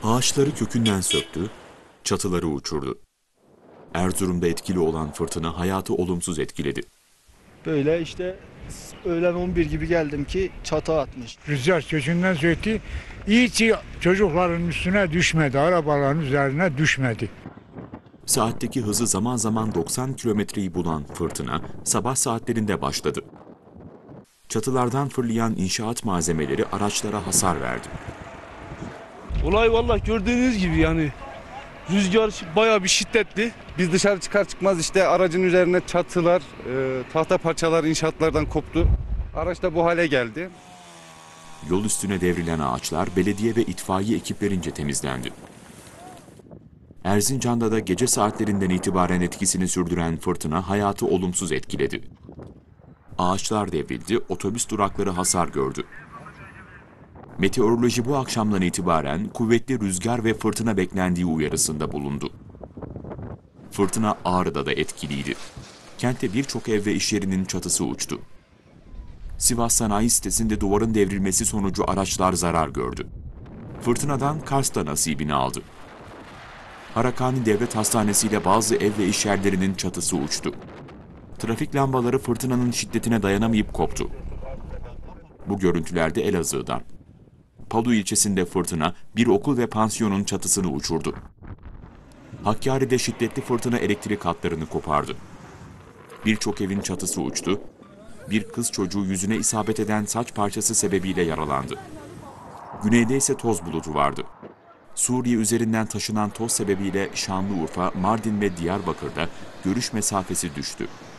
Ağaçları kökünden söktü, çatıları uçurdu. Erzurum'da etkili olan fırtına hayatı olumsuz etkiledi. Böyle işte öğlen 11 gibi geldim ki çatı atmış. Rüzgar kökünden söktü. İyi ki çocukların üstüne düşmedi, arabaların üzerine düşmedi. Saatteki hızı zaman zaman 90 kilometreyi bulan fırtına sabah saatlerinde başladı. Çatılardan fırlayan inşaat malzemeleri araçlara hasar verdi. Olay vallahi gördüğünüz gibi yani rüzgar bayağı bir şiddetli. Biz dışarı çıkar çıkmaz işte aracın üzerine çatılar, tahta parçalar inşaatlardan koptu. Araç da bu hale geldi. Yol üstüne devrilen ağaçlar belediye ve itfaiye ekiplerince temizlendi. Erzincan'da da gece saatlerinden itibaren etkisini sürdüren fırtına hayatı olumsuz etkiledi. Ağaçlar devrildi, otobüs durakları hasar gördü. Meteoroloji bu akşamdan itibaren kuvvetli rüzgar ve fırtına beklendiği uyarısında bulundu. Fırtına Ağrı'da da etkiliydi. Kentte birçok ev ve iş yerinin çatısı uçtu. Sivas Sanayi sitesinde duvarın devrilmesi sonucu araçlar zarar gördü. Fırtınadan Kars da nasibini aldı. Harakani Devlet Hastanesi ile bazı ev ve iş yerlerinin çatısı uçtu. Trafik lambaları fırtınanın şiddetine dayanamayıp koptu. Bu görüntülerde Elazığ'dan. Palu ilçesinde fırtına bir okul ve pansiyonun çatısını uçurdu. Hakkari'de şiddetli fırtına elektrik hatlarını kopardı. Birçok evin çatısı uçtu. Bir kız çocuğu yüzüne isabet eden saç parçası sebebiyle yaralandı. Güneyde ise toz bulutu vardı. Suriye üzerinden taşınan toz sebebiyle Şanlıurfa, Mardin ve Diyarbakır'da görüş mesafesi düştü.